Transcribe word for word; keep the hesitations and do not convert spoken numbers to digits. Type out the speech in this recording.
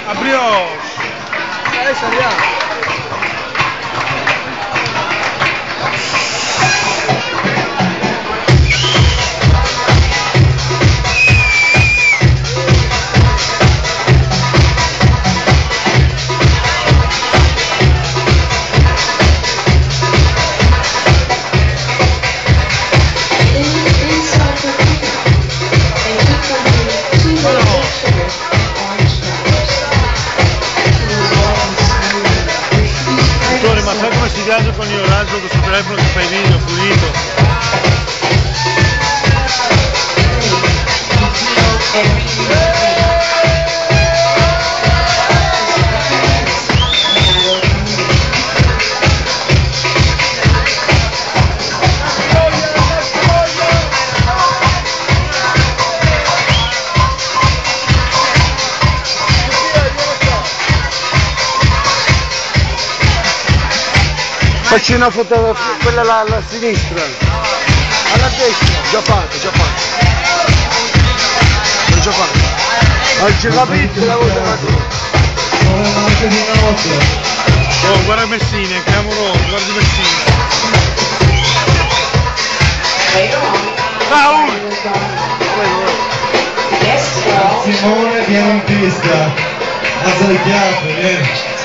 A brioche. Adesso andiamo. Ma sai come si viaggia con il raggio questo telefono che fai video pulito? Facci una fotografia, quella là alla sinistra, alla destra, già fatta, già fatta, l'ho già fatta, hai già capito la volta Oh, guarda Messina, è clamoroso, guarda Messina. Ciao! Simone viene in pista, alza le chiappe, vieni.